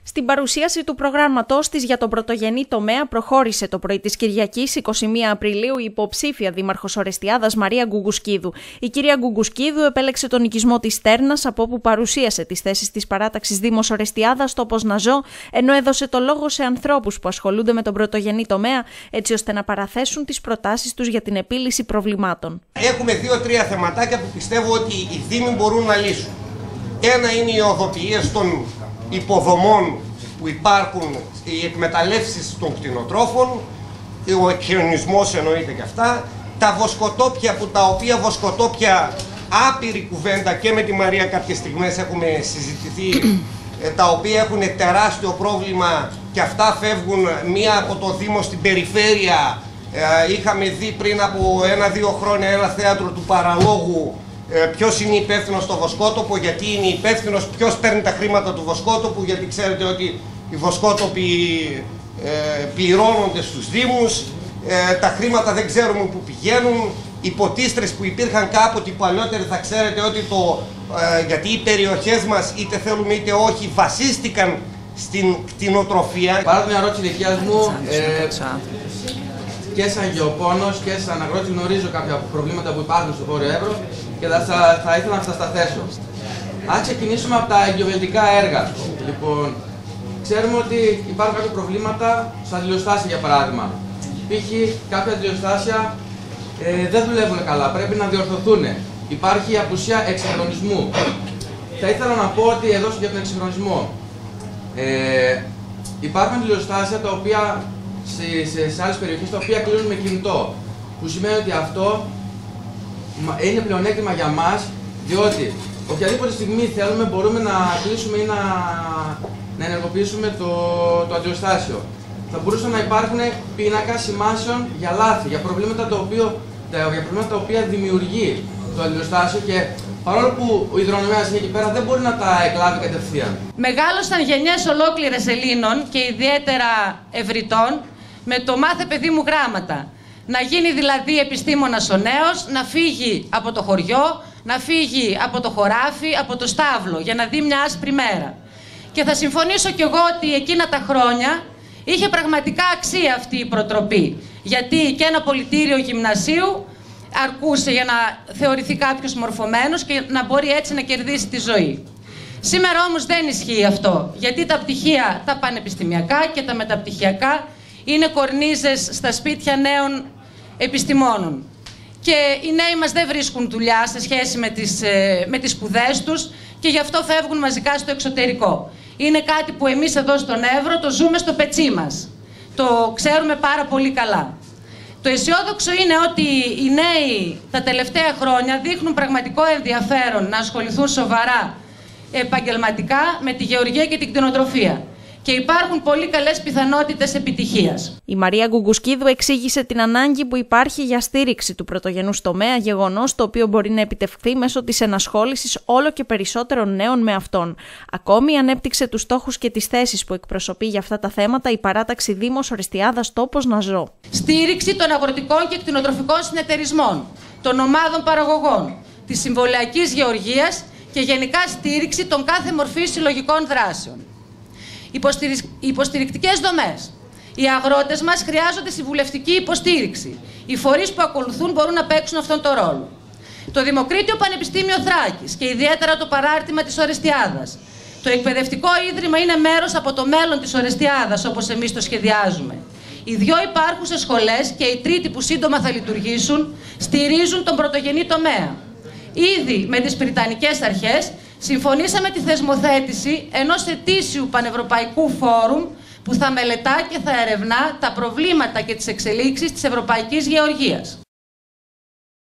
Στην παρουσίαση του προγράμματός της για τον πρωτογενή τομέα προχώρησε το πρωί της Κυριακής 21 Απριλίου η υποψήφια δήμαρχος Ορεστιάδας Μαρία Γκουγκουσκίδου. Η κυρία Γκουγκουσκίδου επέλεξε τον οικισμό της Στέρνας, από όπου παρουσίασε τις θέσεις της παράταξης Δήμος Ορεστιάδας τόπος να ζω, ενώ έδωσε το λόγο σε ανθρώπους που ασχολούνται με τον πρωτογενή τομέα, έτσι ώστε να παραθέσουν τις προτάσεις τους για την επίλυση προβλημάτων. Έχουμε 2-3 θεματάκια που πιστεύω ότι οι Δήμοι μπορούν να λύσουν. Ένα είναι οι οδοποιίες των υποδομών που υπάρχουν, οι εκμεταλλεύσεις των κτηνοτρόφων, ο εκχιονισμός εννοείται και αυτά, τα βοσκοτόπια, που τα οποία βοσκοτόπια, άπειρη κουβέντα και με τη Μαρία κάποιες στιγμές έχουμε συζητηθεί, τα οποία έχουν τεράστιο πρόβλημα και αυτά φεύγουν μία από το Δήμο στην περιφέρεια. Είχαμε δει πριν από 1-2 χρόνια ένα θέατρο του παραλόγου. Ποιος είναι υπεύθυνος στο βοσκότοπο, γιατί είναι υπεύθυνος, ποιος παίρνει τα χρήματα του βοσκότοπου, γιατί ξέρετε ότι οι βοσκότοποι πληρώνονται στους Δήμους, τα χρήματα δεν ξέρουμε που πηγαίνουν, οι ποτίστρες που υπήρχαν κάποτε παλιότεροι θα ξέρετε ότι γιατί οι περιοχές μας είτε θέλουμε είτε όχι βασίστηκαν στην κτηνοτροφία. Παρά την ερώτηση δικιάς μου, και σαν γεωπόνος και σαν αγρότης γνωρίζω κάποια προβλήματα που υπάρχουν στο Βόρειο Εύρο και θα ήθελα να σας τα θέσω. Αν ξεκινήσουμε από τα εγκυοβελτικά έργα. Λοιπόν, ξέρουμε ότι υπάρχουν κάποια προβλήματα στα αντιλιοστάσια, για παράδειγμα. Π.χ. κάποια αντιλιοστάσια δεν δουλεύουν καλά, πρέπει να διορθωθούν. Υπάρχει απουσία εξυγχρονισμού. Θα ήθελα να πω ότι εδώ για τον εξυγχρονισμό υπάρχουν αντιλιοστάσια τα οποία σε άλλες περιοχές τα οποία κλείνουν με κινητό. Που σημαίνει ότι αυτό είναι πλεονέκτημα για μας, διότι οποιαδήποτε στιγμή θέλουμε μπορούμε να κλείσουμε ή να ενεργοποιήσουμε το αντιλιοστάσιο. Θα μπορούσαν να υπάρχουν πίνακα σημάσεων για λάθη, για προβλήματα τα οποία δημιουργεί το αντιλιοστάσιο και παρόλο που ο υδρονομέας είναι εκεί πέρα, δεν μπορεί να τα εκλάβει κατευθείαν. Μεγάλωσαν γενιές ολόκληρες Ελλήνων και ιδιαίτερα ευρυτών με το «μάθε παιδί μου γράμματα». Να γίνει δηλαδή επιστήμονας ο νέος, να φύγει από το χωριό, να φύγει από το χωράφι, από το στάβλο, για να δει μια άσπρη μέρα. Και θα συμφωνήσω κι εγώ ότι εκείνα τα χρόνια είχε πραγματικά αξία αυτή η προτροπή. Γιατί και ένα πολιτήριο γυμνασίου αρκούσε για να θεωρηθεί κάποιος μορφωμένος και να μπορεί έτσι να κερδίσει τη ζωή. Σήμερα όμως δεν ισχύει αυτό, γιατί τα πτυχία, τα πανεπιστημιακά και τα μεταπτυχιακά είναι κορνίζες στα σπίτια νέων επιστημόνων. Και οι νέοι μας δεν βρίσκουν δουλειά σε σχέση με τις σπουδές τους και γι' αυτό φεύγουν μαζικά στο εξωτερικό. Είναι κάτι που εμείς εδώ στον Εύρο το ζούμε στο πετσί μας. Το ξέρουμε πάρα πολύ καλά. Το αισιόδοξο είναι ότι οι νέοι τα τελευταία χρόνια δείχνουν πραγματικό ενδιαφέρον να ασχοληθούν σοβαρά επαγγελματικά με τη γεωργία και την κτηνοτροφία. Και υπάρχουν πολύ καλές πιθανότητες επιτυχίας. Η Μαρία Γκουγκουσκίδου εξήγησε την ανάγκη που υπάρχει για στήριξη του πρωτογενούς τομέα, γεγονός το οποίο μπορεί να επιτευχθεί μέσω της ενασχόλησης όλο και περισσότερων νέων με αυτόν. Ακόμη ανέπτυξε τους στόχους και τις θέσεις που εκπροσωπεί για αυτά τα θέματα η παράταξη Δήμος Ορεστιάδας τόπος να ζω. Στήριξη των αγροτικών και κτηνοτροφικών συνεταιρισμών, των ομάδων παραγωγών, της συμβολιακής γεωργίας και γενικά στήριξη των κάθε μορφής συλλογικών δράσεων. Υποστηρικτικές δομές. Οι αγρότες μας χρειάζονται συμβουλευτική υποστήριξη. Οι φορείς που ακολουθούν μπορούν να παίξουν αυτόν τον ρόλο. Το Δημοκρίτιο Πανεπιστήμιο Θράκης και ιδιαίτερα το παράρτημα της Ορεστιάδας. Το εκπαιδευτικό ίδρυμα είναι μέρος από το μέλλον της Ορεστιάδας, όπως εμείς το σχεδιάζουμε. Οι 2 υπάρχουσες σχολές και η τρίτη που σύντομα θα λειτουργήσουν στηρίζουν τον πρωτογενή τομέα. Ήδη με τις Βρυτανικές αρχές συμφωνήσαμε τη θεσμοθέτηση ενός ετήσιου πανευρωπαϊκού φόρουμ που θα μελετά και θα ερευνά τα προβλήματα και τις εξελίξεις της ευρωπαϊκής γεωργίας.